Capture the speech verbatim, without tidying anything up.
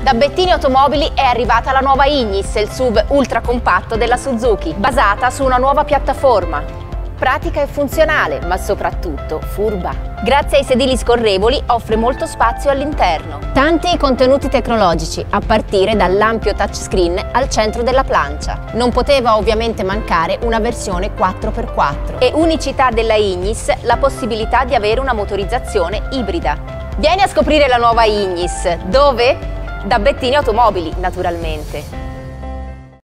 Da Bettini Automobili è arrivata la nuova Ignis, il S U V ultra compatto della Suzuki, basata su una nuova piattaforma. Pratica e funzionale, ma soprattutto furba. Grazie ai sedili scorrevoli offre molto spazio all'interno. Tanti i contenuti tecnologici, a partire dall'ampio touchscreen al centro della plancia. Non poteva ovviamente mancare una versione quattro per quattro. E unicità della Ignis, la possibilità di avere una motorizzazione ibrida. Vieni a scoprire la nuova Ignis. Dove? Da Bettini Automobili, naturalmente.